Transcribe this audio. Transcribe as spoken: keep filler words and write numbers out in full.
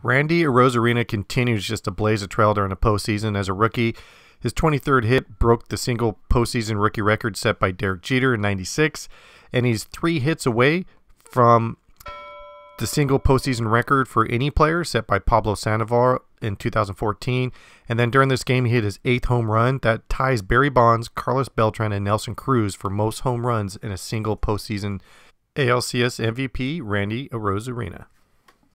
Randy Arozarena continues just to blaze a trail during the postseason. As a rookie, his twenty-third hit broke the single postseason rookie record set by Derek Jeter in ninety-six, and he's three hits away from the single postseason record for any player set by Pablo Sandoval in two thousand fourteen. And then during this game, he hit his eighth home run. That ties Barry Bonds, Carlos Beltrán, and Nelson Cruz for most home runs in a single postseason. A L C S M V P Randy Arozarena.